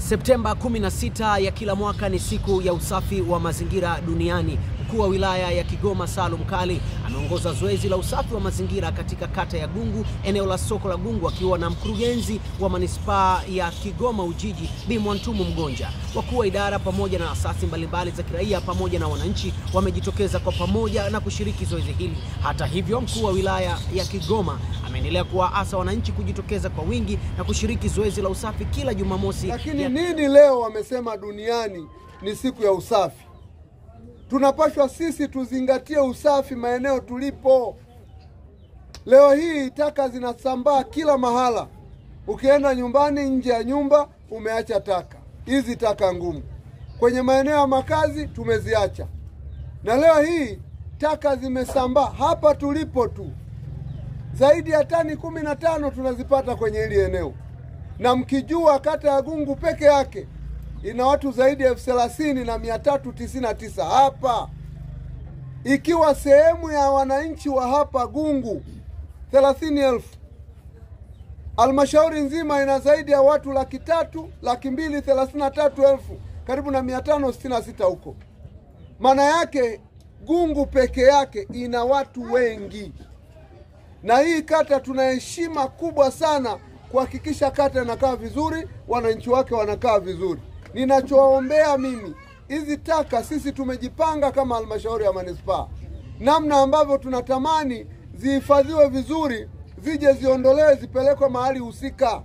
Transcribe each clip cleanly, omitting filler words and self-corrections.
Septemba 16 ya kila mwaka ni siku ya usafi wa mazingira duniani. Mkuu wa wilaya ya Kigoma SALUM ameongoza zoezi la usafi wa mazingira katika kata ya Gungu, eneo la soko la Gungu, akiwa na mkurugenzi wa manispaa ya Kigoma UJIJI BI.MWANTUM MGONJA. Wakuu wa idara pamoja na asasi mbalimbali za kiraia pamoja na wananchi wamejitokeza kwa pamoja na kushiriki zoezi hili. Hata hivyo, mkuu wa wilaya ya Kigoma ameendelea kuwaasa wananchi kujitokeza kwa wingi na kushiriki zoezi la usafi kila Jumamosi. Lakini nini leo wamesema duniani ni siku ya usafi? Tunapaswa sisi tuzingatie usafi maeneo tulipo. Leo hii taka zinasambaa kila mahala. Ukienda nyumbani, nje ya nyumba umeacha taka. Hizi taka ngumu. Kwenye maeneo ya makazi tumeziacha. Na leo hii taka zimesambaa hapa tulipo tu. Zaidi ya tani 15 tunazipata kwenye hili eneo. Na mkijua kata ya Gungu peke yake ina watu zaidi ya 30,399 hapa. Ikiwa sehemu ya wananchi wa hapa Gungu 30,000. Halmashauri nzima ina zaidi ya watu 300,000, 233,000, karibu na 566 huko. Maana yake Gungu peke yake ina watu wengi. Na hii kata tuna heshima kubwa sana kuhakikisha kata inakaa vizuri, wananchi wake wanakaa vizuri. Ninachoombea mimi, hizi taka sisi tumejipanga kama halmashauri ya manispaa. Namna ambavyo tunatamani zihifadhiwe vizuri, zije ziondolewe, zipelekwe mahali husika.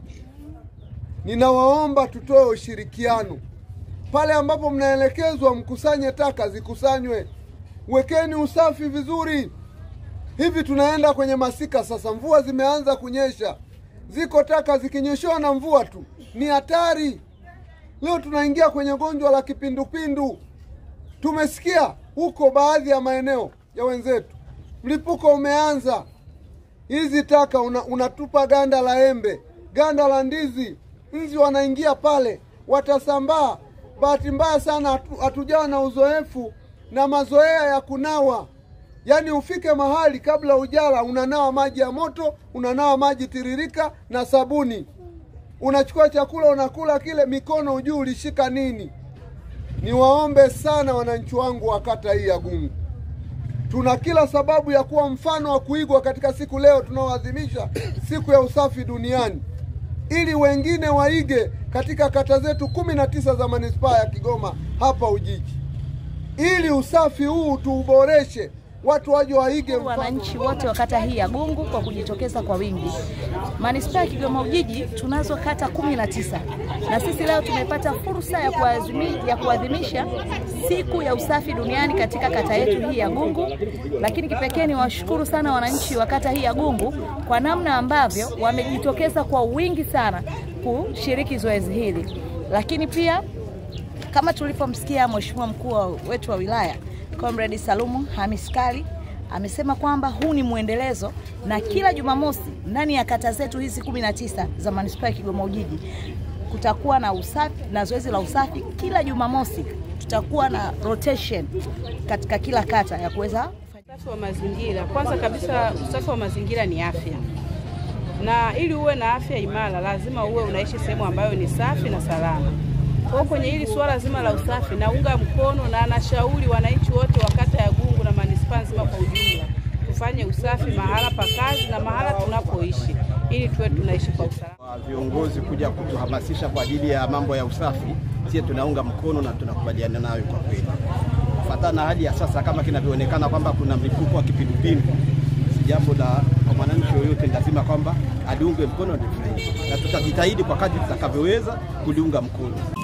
Ninawaomba tutoe ushirikiano. Pale ambapo mnaelekezwa mkusanye taka, zikusanywe. Wekeni usafi vizuri. Hivi tunaenda kwenye masika sasa, mvua zimeanza kunyesha. Ziko taka zikinyeshewa na mvua tu ni hatari. Leo tunaingia kwenye gonjwa la kipindupindu. Tumesikia huko baadhi ya maeneo ya wenzetu mlipuko umeanza. Hizi taka unatupa ganda la embe, ganda la ndizi, nzi wanaingia pale, watasambaa. Bahati mbaya sana hatujawa na uzoefu na mazoea ya kunawa. Yaani ufike mahali kabla ujala unanawa maji ya moto, unanawa maji tiririka na sabuni. Unachukua chakula unakula kile, mikono ujui ulishika nini. Niwaombe sana wananchi wangu wa kata hii ya Gungu. Tuna kila sababu ya kuwa mfano wa kuigwa katika siku leo tunaoadhimisha siku ya usafi duniani. Ili wengine waige katika kata zetu 19 za manispaa ya Kigoma hapa UJIJI. Ili usafi huu tuuboreshe, watu waje waige. Wananchi wote wa kata hii ya Gungu kwa kujitokeza kwa wingi. Manispaa ya Kigoma UJIJI tunazo kata 19. Na sisi leo tumepata fursa ya kuadhimisha siku ya usafi duniani katika kata yetu hii ya Gungu. Lakini kipekee ni washukuru sana wananchi wa kata hii ya Gungu kwa namna ambavyo wamejitokeza kwa wingi sana kushiriki zoezi hili. Lakini pia kama tulipomsikia Mheshimiwa mkuu wetu wa wilaya Comrade SALUM MH.KALLI amesema kwamba huu ni muendelezo, na kila Jumamosi ndani ya kata zetu hizi 19 za manispaa ya Kigoma UJIJI kutakuwa na usafi na zoezi la usafi. Kila Jumamosi tutakuwa na rotation katika kila kata ya kuweza usafi wa mazingira. Kwanza kabisa usafi wa mazingira ni afya. Na ili uwe na afya imara lazima uwe unaishi sehemu ambayo ni safi na salama. Kwa kwenye hili suala zima la usafi naunga mkono na anashauri wananchi wote wa kata ya Gungu na manispaa nzima kwa ujumla tufanye usafi mahala pa kazi na mahala tunapoishi ili tuwe tunaishi kwa usalama. Viongozi kuja kutuhamasisha kwa ajili ya mambo ya usafi, sisi tunaunga mkono na tunakubaliana nayo kwa kweli. Kufuatana na hali ya sasa kama kinavyoonekana kwamba kuna mlipuko wa kipindupindu, si jambo la kwa mwananchi yoyote lazima kwamba aliunge mkono na tutajitahidi kwa kadri tutakavyoweza kuliunga mkono.